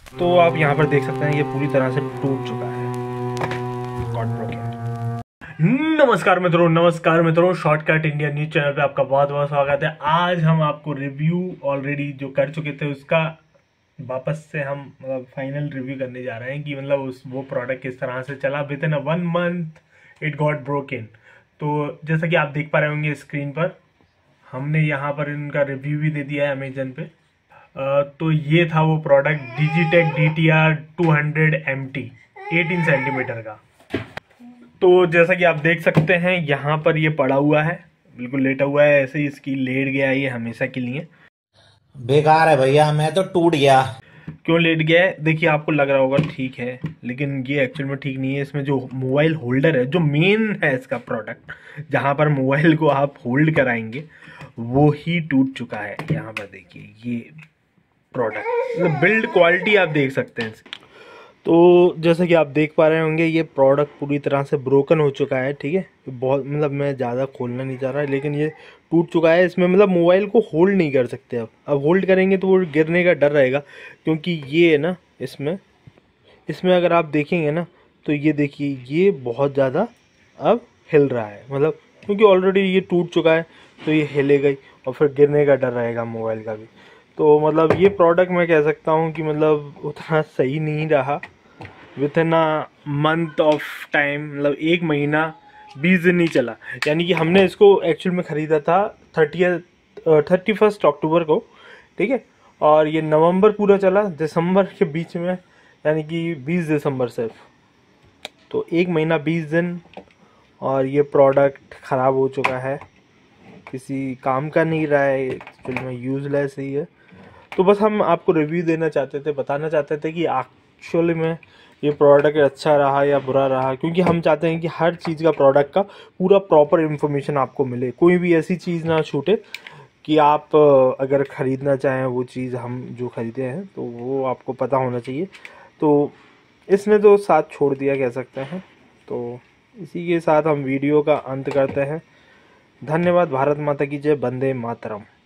तो आप यहाँ पर देख सकते हैं ये पूरी तरह से टूट चुका है। Got broken. नमस्कार मित्रों, शॉर्टकट इंडिया न्यूज चैनल पे आपका बहुत बहुत स्वागत है। आज हम आपको रिव्यू ऑलरेडी जो कर चुके थे उसका वापस से हम फाइनल रिव्यू करने जा रहे हैं कि वो प्रोडक्ट किस तरह से चला। Within 1 month it got broken. तो जैसा कि आप देख पा रहे होंगे स्क्रीन पर, हमने यहाँ पर इनका रिव्यू भी दे दिया है अमेजन पे। तो ये था वो product Digitek DTR 200MT 18 centimetre का। तो जैसा कि आप देख सकते हैं यहाँ पर ये पड़ा हुआ है, बिल्कुल लेटा हुआ है, ऐसे ही इसकी लेट गया है ये हमेशा के लिए। बेकार है भैया, मैं तो टूट गया। क्यों लेट गया है? देखिए आपको लग रहा होगा ठीक है, लेकिन ये एक्चुअल में ठीक नहीं है। इसमें जो मोबाइल होल्डर है, जो मेन है इसका प्रोडक्ट, जहाँ पर मोबाइल को आप होल्ड कराएंगे, वो ही टूट चुका है। यहाँ पर देखिए ये प्रोडक्ट, बिल्ड क्वालिटी आप देख सकते हैं। तो जैसा कि आप देख पा रहे होंगे ये प्रोडक्ट पूरी तरह से ब्रोकन हो चुका है। ठीक है, बहुत मैं ज़्यादा खोलना नहीं चाह रहा, लेकिन ये टूट चुका है। इसमें मोबाइल को होल्ड नहीं कर सकते। अब होल्ड करेंगे तो वो गिरने का डर रहेगा, क्योंकि ये है ना, इसमें अगर आप देखेंगे ना तो ये देखिए ये बहुत ज़्यादा अब हिल रहा है, क्योंकि ऑलरेडी ये टूट चुका है तो ये हिलेगा ही, और फिर गिरने का डर रहेगा मोबाइल का भी। तो ये प्रोडक्ट मैं कह सकता हूँ कि उतना सही नहीं रहा। Within a month of time, 1 महीना 20 दिन नहीं चला। यानी कि हमने इसको एक्चुअल में ख़रीदा था 31 अक्टूबर को, ठीक है, और ये नवंबर पूरा चला, दिसंबर के बीच में, यानी कि 20 दिसंबर सिर्फ। तो 1 महीना 20 दिन, और ये प्रोडक्ट ख़राब हो चुका है, किसी काम का नहीं रहा है, एक्चुअल में यूज़लेस ही है। तो बस हम आपको रिव्यू देना चाहते थे, बताना चाहते थे कि एक्चुअली में ये प्रोडक्ट अच्छा रहा या बुरा रहा, क्योंकि हम चाहते हैं कि हर चीज़ का, प्रोडक्ट का पूरा प्रॉपर इन्फॉर्मेशन आपको मिले, कोई भी ऐसी चीज़ ना छूटे कि आप अगर ख़रीदना चाहें वो चीज़ हम जो ख़रीदे हैं तो वो आपको पता होना चाहिए। तो इसने तो साथ छोड़ दिया कह सकते हैं। तो इसी के साथ हम वीडियो का अंत करते हैं। धन्यवाद। भारत माता की जय। वंदे मातरम।